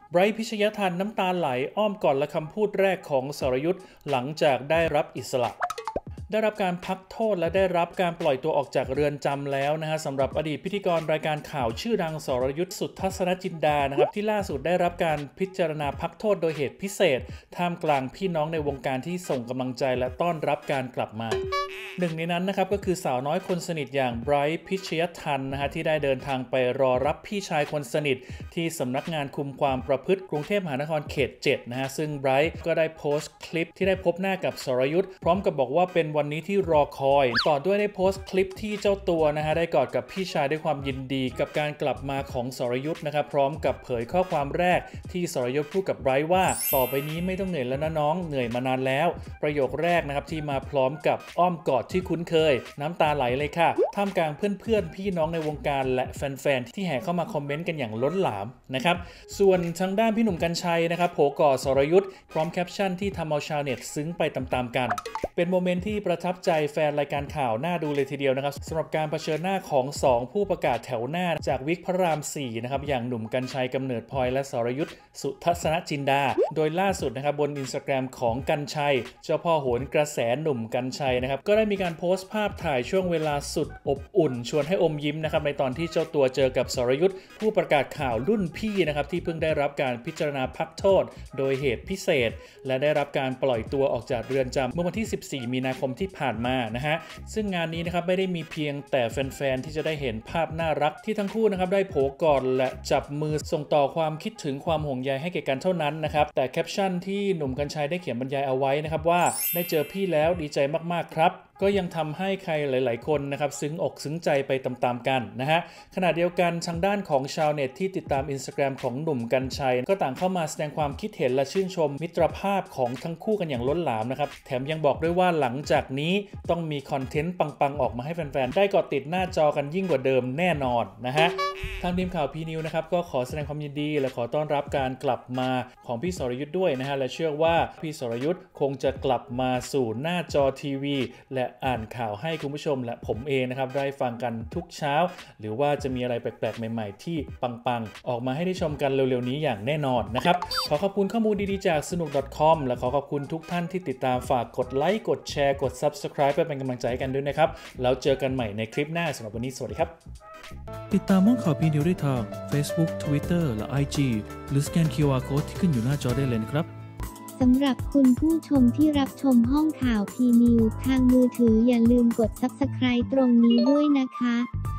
ไบรท์ พิชยทันน้ำตาไหลอ้อมกอดและคำพูดแรกของสรยุทธหลังจากได้รับอิสระได้รับการพักโทษและได้รับการปล่อยตัวออกจากเรือนจำแล้วนะฮะสำหรับอดีตพิธีกรรายการข่าวชื่อดังสรยุทธ สุทัศนจินดานะครับที่ล่าสุดได้รับการพิจารณาพักโทษโดยเหตุพิเศษท่ามกลางพี่น้องในวงการที่ส่งกำลังใจและต้อนรับการกลับมาหนึ่งในนั้นนะครับก็คือสาวน้อยคนสนิทอย่างไบรท์ พิชยทันนะฮะที่ได้เดินทางไปรอรับพี่ชายคนสนิทที่สำนักงานคุมความประพฤติกรุงเทพมหานครเขต7นะฮะซึ่งไบรท์ก็ได้โพสต์คลิปที่ได้พบหน้ากับสรยุทธพร้อมกับบอกว่าเป็นวันนี้ที่รอคอยต่อด้วยได้โพสต์คลิปที่เจ้าตัวนะฮะได้กอดกับพี่ชายด้วยความยินดีกับการกลับมาของสรยุทธนะครับพร้อมกับเผยข้อความแรกที่สรยุทธพูดกับไบรท์ว่าต่อไปนี้ไม่ต้องเหนื่อยแล้วนะน้องเหนื่อยมานานแล้วประโยคแรกนะครับที่มาพร้อมกับอ้อมกอดที่คุ้นเคยน้ำตาไหลเลยค่ะท่ามกลางเพื่อนๆพี่น้องในวงการและแฟนๆที่แห่เข้ามาคอมเมนต์กันอย่างล้นหลามนะครับส่วนทางด้านพี่หนุ่มกรรชัยนะครับโผก่อสรยุทธพร้อมแคปชั่นที่ทำเอาชาวเน็ตซึ้งไปตามๆกันเป็นโมเมนต์ที่ประทับใจแฟนรายการข่าวน่าดูเลยทีเดียวนะครับสำหรับการเผชิญหน้าของ2ผู้ประกาศแถวหน้าจากวิกพระราม4นะครับอย่างหนุ่มกรรชัยกำเนิดพลอยและสรยุทธ สุทัศนจินดาโดยล่าสุดนะครับบน Instagram ของกรรชัยเจ้าพ่อโหนกระแสหนุ่มกรรชัยนะครับก็ได้มีการโพสต์ภาพถ่ายช่วงเวลาสุดอบอุ่นชวนให้อมยิ้มนะครับในตอนที่เจ้าตัวเจอกับสรยุทธผู้ประกาศข่าวรุ่นพี่นะครับที่เพิ่งได้รับการพิจารณาพักโทษโดยเหตุพิเศษและได้รับการปล่อยตัวออกจากเรือนจำเมื่อวันที่14มีนาคมที่ผ่านมานะฮะซึ่งงานนี้นะครับไม่ได้มีเพียงแต่แฟนๆที่จะได้เห็นภาพน่ารักที่ทั้งคู่นะครับได้โผกอดและจับมือส่งต่อความคิดถึงความห่วงใยให้แก่กันเท่านั้นนะครับแต่แคปชั่นที่หนุ่มกรรชัยได้เขียนบรรยายเอาไว้นะครับว่าได้เจอพี่แล้วดีใจมากๆครับก็ยังทำให้ใครหลายๆคนนะครับซึ้งอกซึ้งใจไปตามๆกันนะฮะขณะเดียวกันทางด้านของชาวเน็ตที่ติดตาม Instagram ของหนุ่มกรรชัยก็ต่างเข้ามาแสดงความคิดเห็นและชื่นชมมิตรภาพของทั้งคู่กันอย่างล้นหลามนะครับแถมยังบอกด้วยว่าหลังจากนี้ต้องมีคอนเทนต์ปังๆออกมาให้แฟนๆได้เกาะติดหน้าจอกันยิ่งกว่าเดิมแน่นอนนะฮะทางทีมข่าวพีนิวนะครับก็ขอแสดงความยินดีและขอต้อนรับการกลับมาของพี่สรยุทธด้วยนะฮะและเชื่อว่าพี่สรยุทธคงจะกลับมาสู่หน้าจอทีวีและอ่านข่าวให้คุณผู้ชมและผมเองนะครับได้ฟังกันทุกเช้าหรือว่าจะมีอะไรแปลกๆใหม่ๆที่ปังๆออกมาให้ได้ชมกันเร็วๆนี้อย่างแน่นอนนะครับขอขอบคุณข้อมูลดีๆจากสนุก .com และขอขอบคุณทุกท่านที่ติดตามฝากกดไลค์กดแชร์กด Subscribe เพื่อเป็นกำลังใจกันด้วยนะครับแล้วเจอกันใหม่ในคลิปหน้าสำหรับวันนี้สวัสดีครับติดตามห้องข่าวพีนิวได้ทาง Facebook Twitter และ IG หรือสแกน QR Code ที่ขึ้นอยู่หน้าจอได้เลยนะครับสำหรับคุณผู้ชมที่รับชมห้องข่าวพีนิวทางมือถืออย่าลืมกด Subscribe ตรงนี้ด้วยนะคะ